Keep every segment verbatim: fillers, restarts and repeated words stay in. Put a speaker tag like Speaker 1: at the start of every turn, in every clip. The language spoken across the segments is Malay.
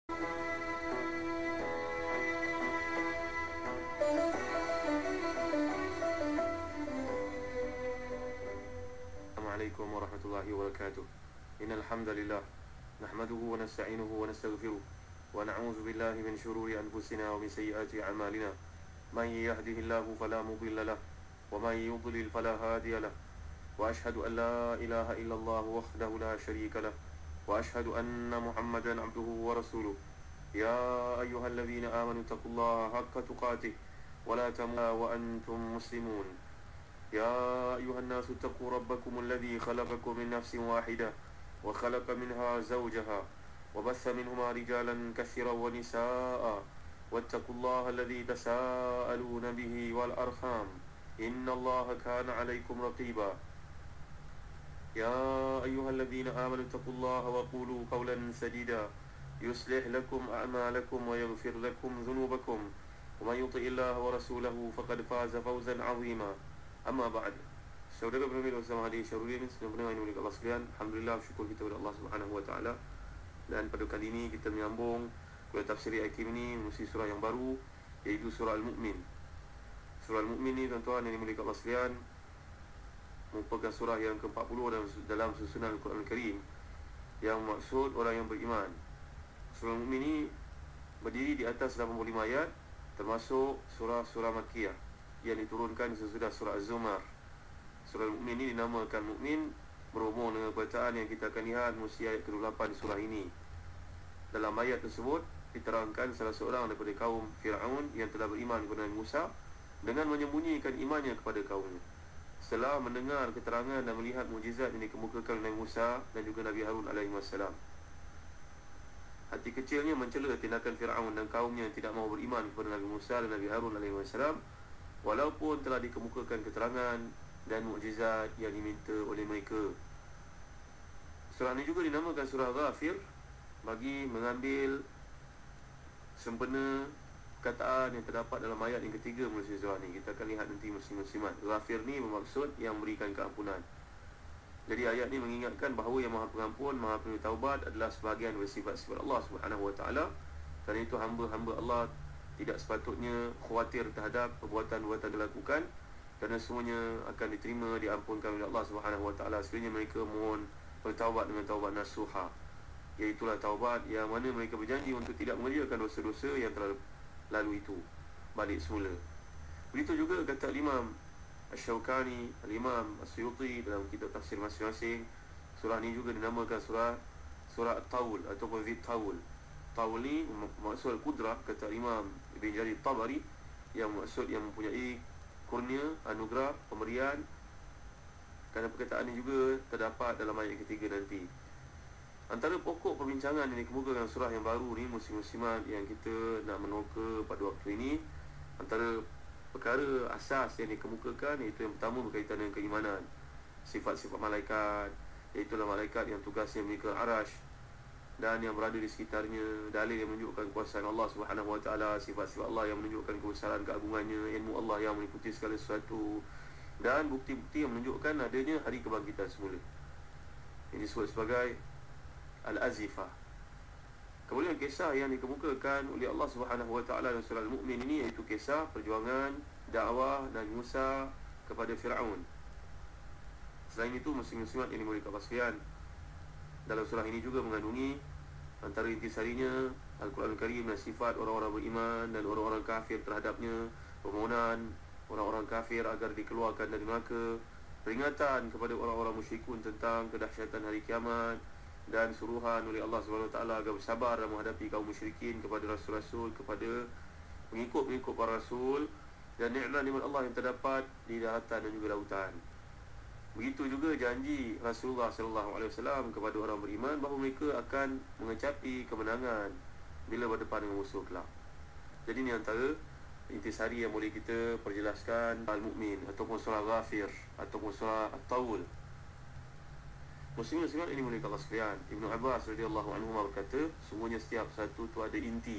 Speaker 1: Assalamualaikum warahmatullahi wabarakatuh. Innal hamdalillah nahmaduhu wa nasta'inuhu wa nastaghfiruh wa na'udzu billahi min shururi anfusina wa min sayyiati a'malina. Man yahdihillahu fala mudilla lahu wa man yudlil fala hadiya lahu. Wa ashhadu an la ilaha illallah wahdahu la syarika lahu wa ashhadu anna Muhammadan 'abduhu wa rasuluh. Ya ayyuhalladzina amanu taqullaha haqqa tuqatih wa la tamutunna wa antum muslimun. يا أيها الناس اتقوا ربكم الذي خلقكم من نفس واحدة وخلق منها زوجها وبث منهما رجالا كثيرا ونساء واتقوا الله الذي تساءلون به والأرحام إن الله كان عليكم رقيبا يا أيها الذين آمنوا اتقوا الله وقولوا قولا سديدا يصلح لكم أعمالكم ويغفر لكم ذنوبكم ومن يطع الله ورسوله فقد فاز فوزا عظيما. Amma ba'd. Saudara pendengar bersama Hadi Syarudin, sedang pendengar yang Allah sekalian, alhamdulillah syukur kita kepada Allah Subhanahu wa taala. Dan pada kali ini kita menyambung kepada tafsir ayat ini melalui surah yang baru, iaitu surah Al-Mu'min. Surah Al-Mu'min ni tuan-tuan yang dimiliki Allah sekalian, merupakan surah yang ke empat puluh dalam susunan Al-Quran Al-Karim, yang maksud orang yang beriman. Surah Al-Mu'min ni berdiri di atas lapan puluh lima ayat, termasuk surah-surah Makkiyah yang diturunkan sesudah surah Az-Zumar. Surah Al-Mu'min ini dinamakan Mu'min berhubung dengan bacaan yang kita akan lihat musi ayat ke dua puluh lapan di surah ini. Dalam ayat tersebut diterangkan salah seorang daripada kaum Fir'aun yang telah beriman kepada Nabi Musa dengan menyembunyikan imannya kepada kaumnya. Setelah mendengar keterangan dan melihat mukjizat yang dikemukakan oleh Nabi Musa dan juga Nabi Harun alaihi wassalam, hati kecilnya mencela tindakan Fir'aun dan kaumnya yang tidak mahu beriman kepada Nabi Musa dan Nabi Harun alaihi wassalam, walaupun telah dikemukakan keterangan dan mukjizat yang diminta oleh mereka. Surah ini juga dinamakan surah Ghafir bagi mengambil sempena perkataan yang terdapat dalam ayat yang ketiga melalui surah ini. Kita akan lihat nanti muslim-muslimat. Ghafir ni bermaksud yang memberikan keampunan. Jadi ayat ni mengingatkan bahawa yang Maha Pengampun, Maha Penuh Taubat adalah sebahagian dari sifat-sifat Allah Subhanahu wa taala. Kerana itu hamba-hamba Allah tidak sepatutnya khawatir terhadap perbuatan-perbuatan dilakukan, kerana semuanya akan diterima, diampunkan oleh Allah Subhanahu wa taala sekiranya mereka mohon bertaubat dengan taubat nasuha, iaitulah taubat yang mana mereka berjanji untuk tidak mengerjakan dosa-dosa yang telah lalu itu balik semula. Begitu juga kata Imam Asy-Syaukani, Al-Imam As-Suyuti dalam kitab tafsir masing-masing, surah ini juga dinamakan surah surah At-Taul ataupun Zit-Taul. Taul ni maksud Al-Qudrah, kata Imam Ibn Jarir Tabari, yang maksud yang mempunyai kurnia, anugerah, pemberian. Kerana perkataan ini juga terdapat dalam ayat ketiga nanti. Antara pokok perbincangan yang dikemukakan surah yang baru ni, muslim-muslimat yang kita nak menoka pada waktu ini, antara perkara asas yang dikemukakan iaitu yang pertama berkaitan dengan keimanan, sifat-sifat malaikat, iaitulah malaikat yang tugasnya memikul arash dan yang berada di sekitarnya, dalil yang menunjukkan kuasaan Allah Subhanahu wa taala, sifat-sifat Allah yang menunjukkan kebesaran keagungannya, ilmu Allah yang meliputi segala sesuatu, dan bukti-bukti yang menunjukkan adanya hari kebangkitan semula. Ini disebut sebagai Al-Azifah. Kemudian kisah yang dikemukakan oleh Allah Subhanahu wa taala dalam surah Al-Mu'min ini iaitu kisah perjuangan dakwah Nabi Musa kepada Fir'aun. Selain itu, muslim-muslimat yang dimuliakan Allah sekalian, dalam surah ini juga mengandungi antara intisarinya Al-Quran Al-Karim dan sifat orang-orang beriman dan orang-orang kafir terhadapnya, permohonan orang-orang kafir agar dikeluarkan dari neraka, peringatan kepada orang-orang musyrikun tentang kedahsyatan hari kiamat, dan suruhan oleh Allah Subhanahu wa taala agar bersabar dan menghadapi kaum musyrikin kepada rasul-rasul, kepada pengikut-pengikut para rasul, dan nikmat-nikmat Allah yang terdapat di daratan dan juga lautan. Begitu juga janji Rasulullah sallallahu alaihi wasallam kepada orang beriman bahawa mereka akan mengecapi kemenangan bila berdepan dengan musuh kelak. Jadi ini antara intisari yang boleh kita perjelaskan Al-Mu'min ataupun surah Ghafir ataupun surah At-Taul. Muslim-muslimat ini mulia Allah sekalian, Ibnu Abbas radhiyallahu anhu berkata, sungguhnya setiap satu tu ada inti.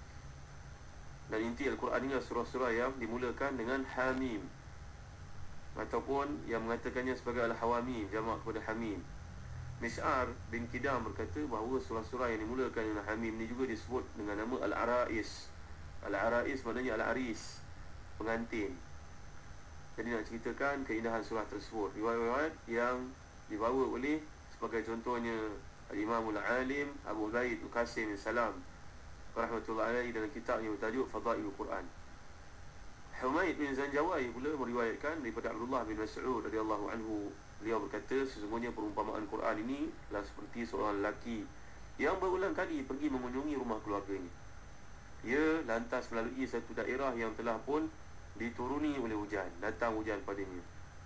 Speaker 1: Dan inti Al-Quran ini adalah surah-surah yang dimulakan dengan Hamim, ataupun yang mengatakannya sebagai Al-Hawamim, jamak kepada Hamim. Mis'ar bin Kidam berkata bahawa surah-surah yang dimulakan dengan Hamim ni juga disebut dengan nama Al-Arais. Al-Arais maknanya Al-Aris, pengantin. Jadi nak ceritakan keindahan surah tersebut. Riwayat-riwayat yang dibawa oleh sebagai contohnya Al-Imam Al-Alim Abu Ubaid Al-Qasim bin Salam rahmatullahi alaihi dalam kitabnya bertajuk Fadailul Quran. Humaid bin Zanjawai pula meriwayatkan daripada Abdullah bin Mas'ud radhiyallahu anhu, beliau berkata sesungguhnya perumpamaan Quran ini adalah seperti seorang lelaki yang berulang kali pergi mengunjungi rumah keluarganya. Ia lantas melalui satu daerah yang telah pun dituruni oleh hujan, datang hujan padanya.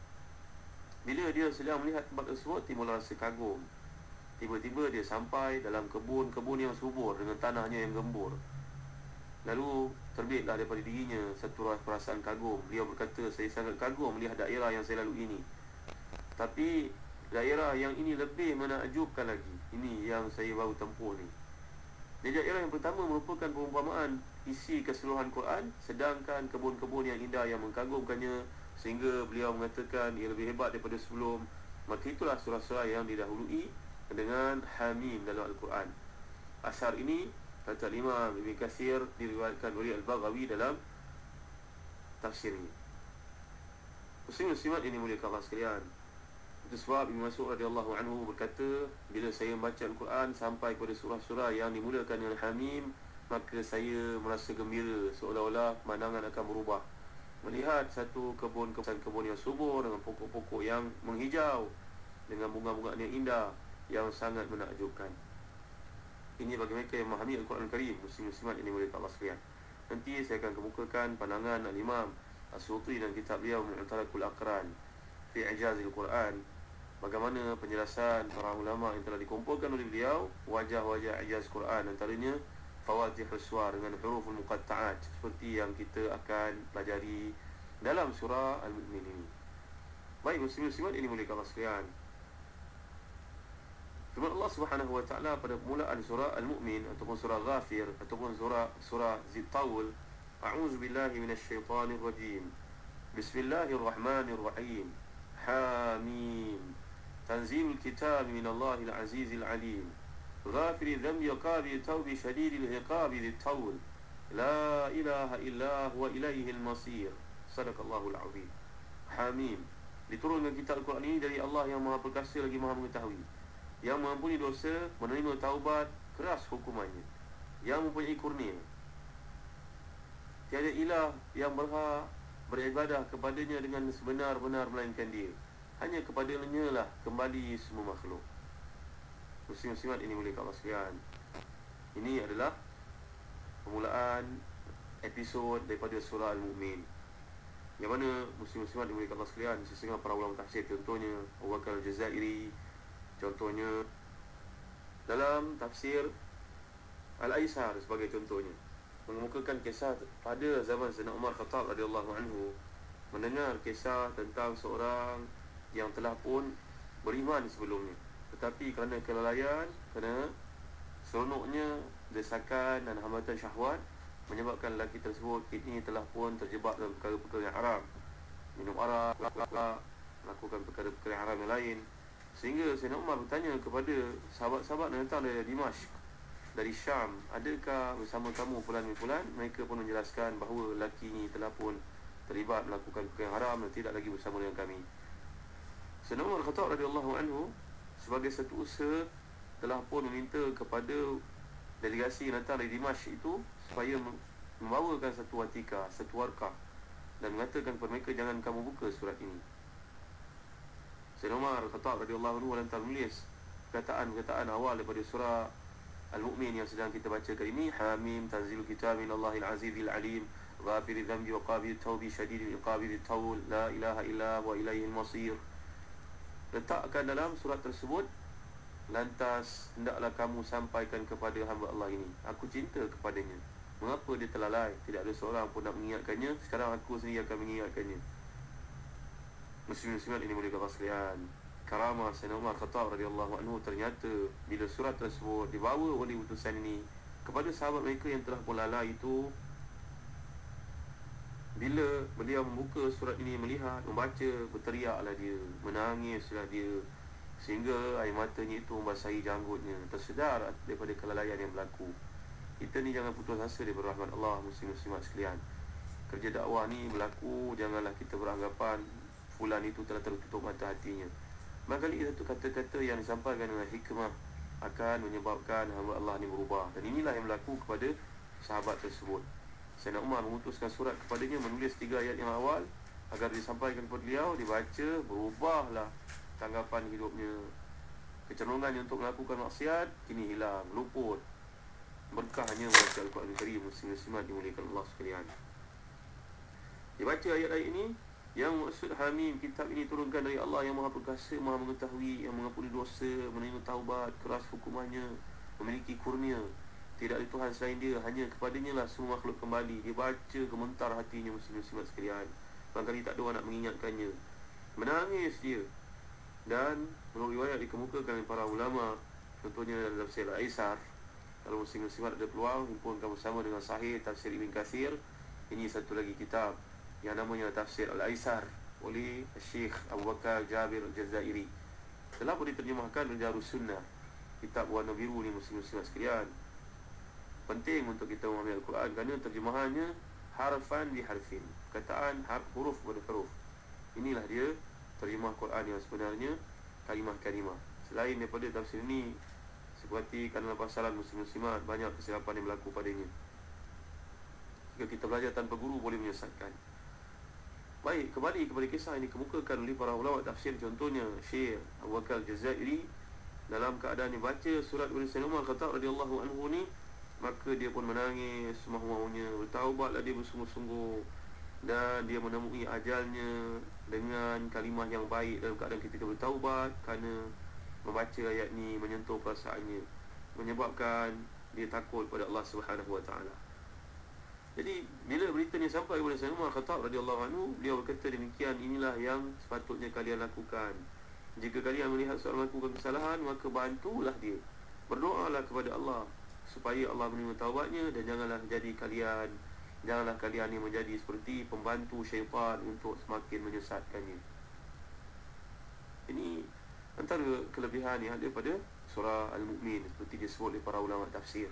Speaker 1: Bila dia sedang melihat tempat tersebut, timbul rasa kagum. Tiba-tiba dia sampai dalam kebun-kebun yang subur dengan tanahnya yang gembur. Lalu terbitlah daripada dirinya satu perasaan kagum. Beliau berkata, saya sangat kagum melihat daerah yang saya lalui ini. Tapi daerah yang ini lebih menakjubkan lagi. Ini yang saya baru tempuh ni. Di daerah yang pertama merupakan perumpamaan isi keseluruhan Quran, sedangkan kebun-kebun yang indah yang mengagumkannya sehingga beliau mengatakan ia lebih hebat daripada sebelum. Maka itulah surah-surah yang didahului dengan Hamim dalam Al-Quran. Asar ini kata Imam Ibn Katsir diriwayatkan oleh Al-Baghawi dalam tafsirnya. Muslim-muslimat ini mulia Allah sekalian. Itu sebab Ibn Mas'ud radhiyallahu anhu berkata, bila saya membaca Al-Quran sampai pada surah-surah yang dimulakan dengan Hamim, maka saya merasa gembira seolah-olah pemandangan akan berubah. Melihat satu kebun-kebun kebun yang subur dengan pokok-pokok yang menghijau, dengan bunga-bunga yang indah yang sangat menakjubkan. Ini bagi mereka yang memahami Al-Quran Karim, muslim-muslimat ini mulia Allah sekalian. Nanti saya akan kemukakan pandangan Al-Imam As-Suyuti dan kitab beliau Mu'tarakul Aqran fi Ijazil Quran, bagaimana penjelasan para ulama yang telah dikumpulkan oleh beliau wajah-wajah ijaz Quran, antaranya Fawatihus Suwar dengan huruful muqatta'at seperti yang kita akan pelajari dalam surah Al-Mu'min ini. Baik muslim-muslimat ini mulia Allah sekalian. Firman Allah Subhanahu wa taala pada permulaan surah Al-Mu'min ataupun surah Ghafir ataupun surah surah Zit-Tawl, a'udzu billahi minasyaitonir rajim. Bismillahirrahmanirrahim. Hamim. Tanzilul kitab minallahil azizil alim. Ghafiril dhanbi wa qabil tawbi shadidil iqabi Zit-Tawl. La ilaha illa huwa ilaihil masir. Sadaqallahul azim. Hamim. Diturunkan kitab Al-Quran ini dari Allah yang Maha Perkasa lagi Maha Mengetahui, yang mengampuni dosa, menerima taubat, keras hukumannya, yang mempunyai kurnia. Tiada ilah yang berhak beribadah kepadanya dengan sebenar-benar melainkan dia. Hanya kepadanya lah kembali semua makhluk. Muslim-muslimat ini mulia Allah sekalian. Ini adalah permulaan episod daripada surah Al-Mu'min, yang mana muslim-muslimat ini mulia Allah sekalian, sesungguhnya para ulama tafsir, contohnya Abu Bakar Al-Jazairi, contohnya dalam tafsir Al-Aisar sebagai contohnya, mengemukakan kisah pada zaman Sayyidina Umar Khattab radhiyallahu anhu, mendengar kisah tentang seorang yang telah pun beriman sebelumnya, tetapi kerana kelalaian, kerana seronoknya, desakan dan hambatan syahwat, menyebabkan lelaki tersebut ini telah pun terjebak dalam perkara-perkara yang haram, minum arak, melakukan perkara-perkara yang haram yang lain. Sehingga Sayyidina Umar bertanya kepada sahabat-sahabat yang datang dari Dimashq, dari Syam, adakah bersama kamu fulan-fulan? Mereka pun menjelaskan bahawa lelaki ini telah pun terlibat melakukan perkara yang haram dan tidak lagi bersama dengan kami. Sayyidina Umar Khattab radhiyallahu anhu sebagai satu usaha telah pun meminta kepada delegasi yang datang dari Dimashq itu supaya membawakan satu watika, satu warqah, dan mengatakan kepada mereka, jangan kamu buka surat ini. Sayyidina Umar Khattab radhiyallahu anhu lantas menulis perkataan-perkataan awal daripada surah Al-Mu'min yang sedang kita baca kali ini. Hamim, tanzilul kitab minallahil azizil alim, ghafiril dhanbi wa qabil tawbi shadidil iqabi Zit-Tawl, la ilaha illa wa ilaihil masir. Letakkan dalam surat tersebut, lantas hendaklah kamu sampaikan kepada hamba Allah ini, aku cinta kepadanya. Mengapa dia terlalai? Tidak ada seorang pun nak mengingatkannya. Sekarang aku sendiri akan mengingatkannya. Muslim-muslimat ini mulia Allah sekalian, karamah Sayyidina Umar Khattab radhiyallahu anhu ternyata bila surat tersebut dibawa oleh utusan ini kepada sahabat mereka yang telah pun lalai itu, bila beliau membuka surat ini, melihat, membaca, berteriaklah dia, menangislah dia, sehingga air matanya itu membasahi janggutnya, tersedar daripada kelalaian yang berlaku. Kita ni jangan putus asa daripada rahmat Allah, muslim-muslimat sekalian. Kerja dakwah ni berlaku, janganlah kita beranggapan fulan itu telah tertutup mata hatinya. Barangkali satu kata-kata yang disampaikan dengan hikmah akan menyebabkan hamba Allah ni berubah. Dan inilah yang berlaku kepada sahabat tersebut. Sayyidina Umar mengutuskan surat kepadanya, menulis tiga ayat yang awal agar disampaikan kepada beliau, dibaca, berubahlah tanggapan hidupnya. Kecenderungannya untuk melakukan maksiat kini hilang, luput. Berkah hanya membaca Al-Quran Karim, muslim-muslimat dimuliakan Allah sekalian. Dibaca ayat-ayat ini, yang maksud Hamim, kitab ini turunkan dari Allah yang Maha Perkasa, Maha Mengetahui, yang mengampuni dosa, menerima taubat, keras hukumannya, memiliki kurnia. Tidak ada Tuhan selain dia, hanya kepadanya lah semua makhluk kembali. Dia baca gementar hatinya, muslim-muslimat sekalian. Barangkali tak ada orang nak mengingatkannya. Menangis dia. Dan menurut riwayat dikemukakan oleh para ulama, contohnya dalam tafsir Al-Aisar. Kalau muslim-muslimat ada peluang, himpunkan bersama dengan Sahih Tafsir Ibn Kathir. Ini satu lagi kitab yang namanya Tafsir Al-Aisar oleh Syekh Abu Bakar Jabir Al-Jazairi. Telah pun diterjemahkan oleh Darus Sunnah. Kitab warna biru ni, muslim-muslimat sekalian. Penting untuk kita memahami Al-Quran kerana terjemahannya harfan di harfin, perkataan harf, huruf pada huruf. Inilah dia terjemah Quran yang sebenarnya, kalimah-kalimah. Selain daripada tafsir ini, seperti kerana pasaran muslim-muslimat, banyak kesilapan yang berlaku padanya. Jika kita belajar tanpa guru, boleh menyesatkan. Baik, kembali kepada kisah yang dikemukakan oleh para ulama tafsir. Contohnya Syekh Abu Bakar Al-Jazairi, dalam keadaan dia baca surat Ibn Sayyid Umar Khattab radhiyallahu anhu ni, maka dia pun menangis semau-maunya. Bertaubatlah dia bersungguh-sungguh, dan dia menemui ajalnya dengan kalimah yang baik dalam keadaan ketika bertaubat, kerana membaca ayat ni menyentuh perasaannya, menyebabkan dia takut pada Allah Subhanahu Wa Taala. Jadi bila berita ni sampai kepada Sayyidina Umar Khattab radhiyallahu anhu, beliau berkata demikian, inilah yang sepatutnya kalian lakukan. Jika kalian melihat seorang melakukan kesalahan, maka bantulah dia, berdoalah kepada Allah supaya Allah menerima taubatnya, dan janganlah jadi kalian janganlah kalian ni menjadi seperti pembantu syaitan untuk semakin menyesatkannya. Ini antara kelebihan yang ada pada surah Al-Mu'min, seperti disebut oleh para ulama tafsir.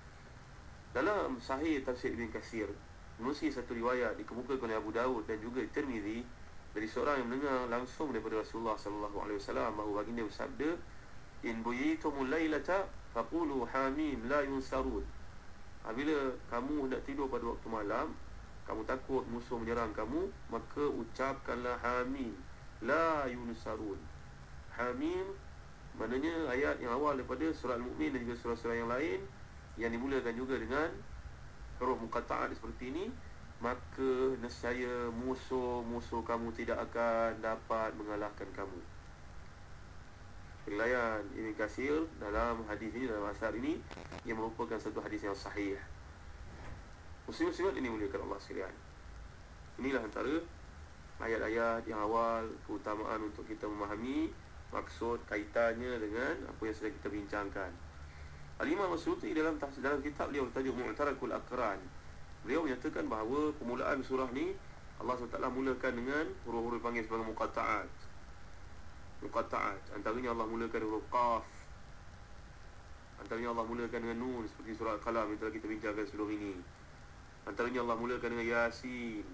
Speaker 1: Dalam Sahih Tafsir Ibn Kathir, mesti satu riwayat dikemukakan oleh Abu Dawud dan juga Tirmizi dari seorang yang mendengar langsung daripada Rasulullah sallallahu alaihi wasallam bahawa baginda bersabda, in buyitumul lailata faqulu hamim la yunsarun. Apabila kamu hendak tidur pada waktu malam, kamu takut musuh menyerang kamu, maka ucapkanlah hamim la yunsarun. Hamim maknanya ayat yang awal daripada surah Al-Mu'min dan juga surah-surah yang lain yang dimulakan juga dengan huruf muqatta'at seperti ini, maka nescaya musuh-musuh kamu tidak akan dapat mengalahkan kamu. Penilaian Ibn Kathir dalam hadis ini, dalam asar ini, yang merupakan satu hadis yang sahih. Muslim-muslimat ini muliakan Allah sekalian. Inilah antara ayat-ayat yang awal, keutamaan untuk kita memahami maksud kaitannya dengan apa yang sedang kita bincangkan. Al-Imam As-Suyuti dalam dalam kitab beliau bertajuk Mu'tarakul Aqran, beliau menyatakan bahawa permulaan surah ni Allah subhanahu wa taala mulakan dengan huruf-huruf panggil sebagai muqatta'at. Muqatta'at, antaranya Allah mulakan huruf Qaf, antaranya Allah mulakan dengan Nun seperti surah Al-Qalam yang telah kita bincangkan sebelum ini, antaranya Allah mulakan dengan Yasin.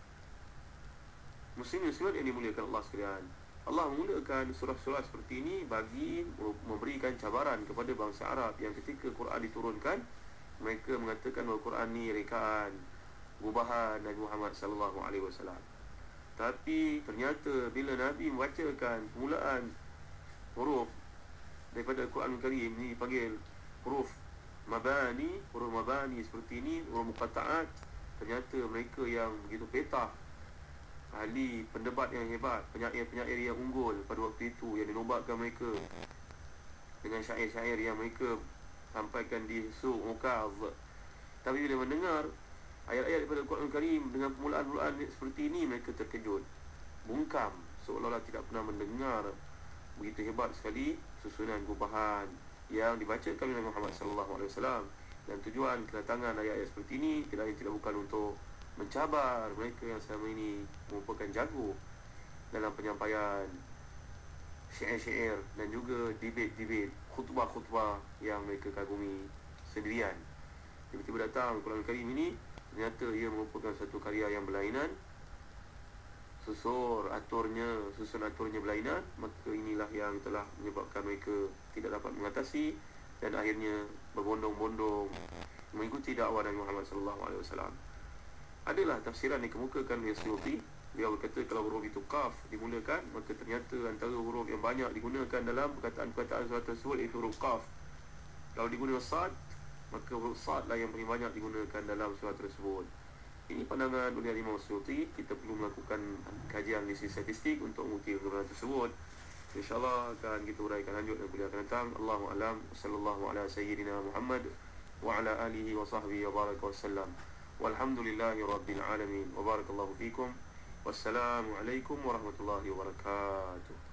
Speaker 1: Muslim-muslimat yang dimuliakan Allah sekalian, Allah memulakan surah-surah seperti ini bagi memberikan cabaran kepada bangsa Arab yang ketika Quran diturunkan, mereka mengatakan bahawa Quran ni rekaan, gubahan Nabi Muhammad sallallahu alaihi wasallam. Tapi ternyata bila Nabi membacakan permulaan huruf daripada Al-Quran Al-Karim ni dipanggil huruf mabani, huruf mabani seperti ini, huruf muqatta'at, ternyata mereka yang begitu petah, ahli pendebat yang hebat, penyair-penyair yang unggul pada waktu itu, yang dinobatkan mereka dengan syair-syair yang mereka sampaikan di Suq Mukaz. Tapi bila mendengar ayat-ayat daripada Al-Quran Al-Karim dengan permulaan-permulaan seperti ini, mereka terkejut, bungkam, seolah-olah tidak pernah mendengar begitu hebat sekali susunan gubahan yang dibacakan oleh Muhammad sallallahu alaihi wasallam. Dan tujuan kedatangan ayat-ayat seperti ini tidak lain tidak bukan untuk mencabar mereka yang selama ini merupakan jago dalam penyampaian syair-syair dan juga debate-debate, khutbah-khutbah yang mereka kagumi sendirian. Tiba-tiba datang Al-Quran Karim ini, ternyata ia merupakan satu karya yang berlainan, susur aturnya, susun aturnya berlainan, maka inilah yang telah menyebabkan mereka tidak dapat mengatasi dan akhirnya berbondong-bondong mengikuti dakwah Nabi Muhammad sallallahu alaihi wasallam. Adalah tafsiran yang dikemukakan oleh Suyuti. Dia berkata kalau huruf itu kaf dimulakan, maka ternyata antara huruf yang banyak digunakan dalam perkataan-perkataan surat tersebut iaitu huruf kaf. Kalau digunakan sad, maka huruf sad lah yang paling banyak digunakan dalam surat tersebut. Ini pandangan oleh Imam Suyuti. Kita perlu melakukan kajian analisis statistik untuk menguji kegemaran tersebut. InsyaAllah akan kita uraikan lanjut dan kuliah akan datang. Allahu a'lam. Sallallahu ala sayyidina Muhammad wa ala alihi wa sahbihi wa baraka wa sallam. Walhamdulillahi rabbil alamin. Wa barakallahu fikum. Wassalamualaikum warahmatullahi wabarakatuh.